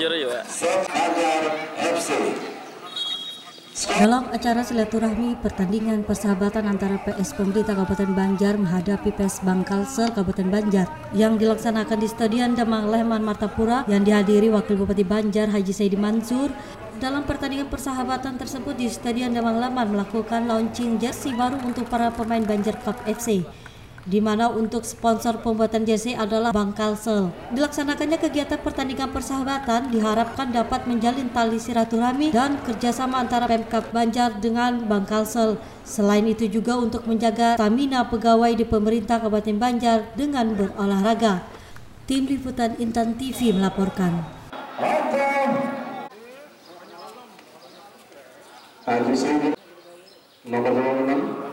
jujur juga. Dalam acara silaturahmi pertandingan persahabatan antara PS Pemerintah Kabupaten Banjar menghadapi PS Bangkalsel Kabupaten Banjar yang dilaksanakan di Stadion Damang Lehman Martapura yang dihadiri Wakil Bupati Banjar Haji Saidi Mansur. Dalam pertandingan persahabatan tersebut di Stadion Damang Lehman melakukan launching jersey baru untuk para pemain Banjar Club FC, di mana untuk sponsor pembuatan jersey adalah Bangkalsel. Dilaksanakannya kegiatan pertandingan persahabatan diharapkan dapat menjalin tali silaturahmi dan kerjasama antara Pemkab Banjar dengan Bangkalsel. Selain itu juga untuk menjaga stamina pegawai di pemerintah Kabupaten Banjar dengan berolahraga. Tim Liputan Intan TV melaporkan. Nomor 26